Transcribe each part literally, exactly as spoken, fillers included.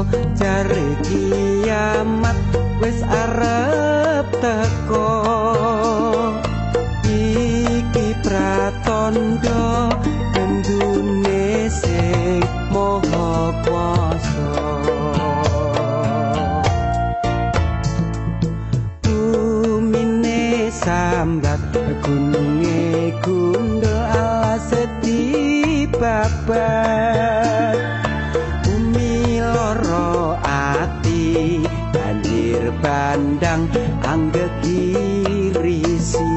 jare kiamat wis arep teko. Iki pratandha gendune sing maha kuwasa. Bumine sambat gununge gundul alas dibabat. Bumi loro ati banjir bandang anggegirisi.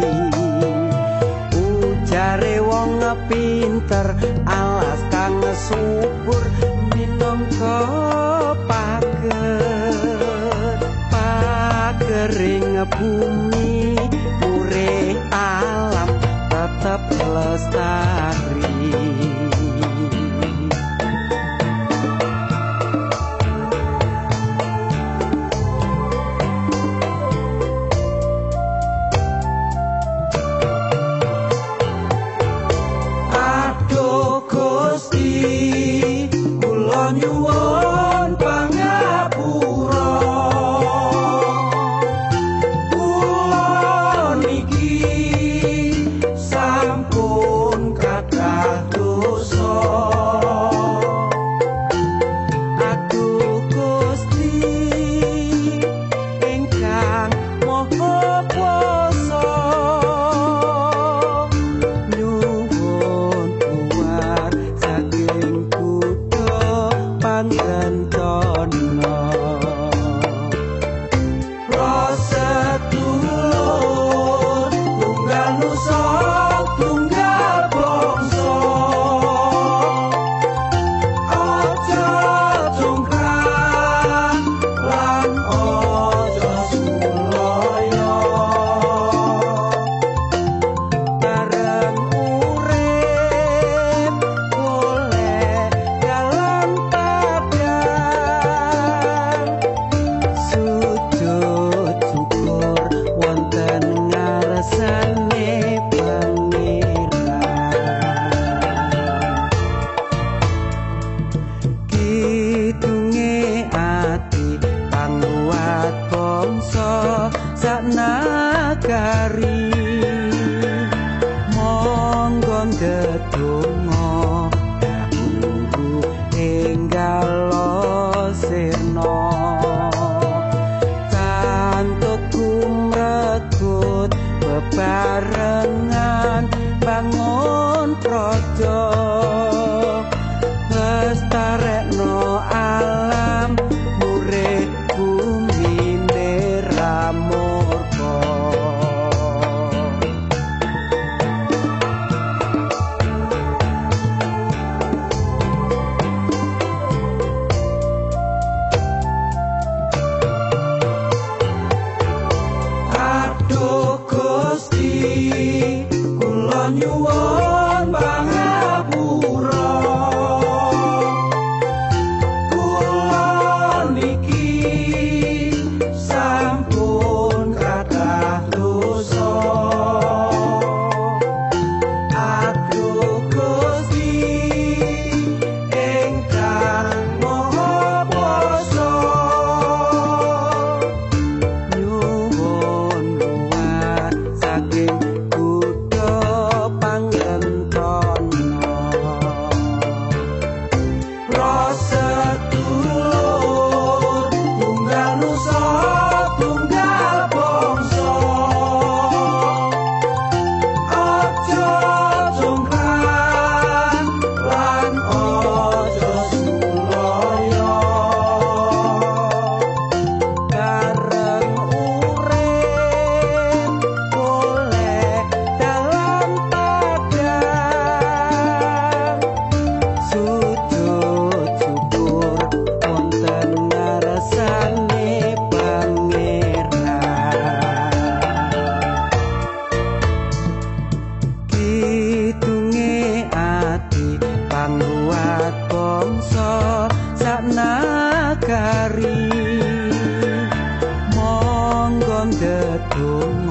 Ujare wong pinter alas kang subur minangka pager. Pagering bumi murih alam tetep lestari. Nyuwun pangapura kula niki sampun kathah dosa. Aduh Gusti ingkang maha kuwasa, nyuwun kuwat saking pangantana. Prasetulur tunggal nusa tunggal bangsa. Aja jongkrak lan aja sulaya. Bareng urip golek dalan sujud syukur wonten ngarsane Pangeran. Kidunge ati pangguat bangsa saknagari. Monggo ndedonga kanggo enggal sirna. Bebarengan bangun praja lestarekno alam murih bumine ramurka. Aduh Gusti kula nyuwun pangapura kula niki sampun kathah dosa. Aduh Gusti ingkang maha kuwasa, nyuwun kuwat saking kutha pangantana. Prasetulur tunggal nusa tunggal bangsa. Aja jongkrak lan aja sulaya. Bareng urip golek dalan padang. Sujud syukur wonten ngarsane Pangeran. Kidunge ati pangguat bangsa saknagari. Monggo ndedonga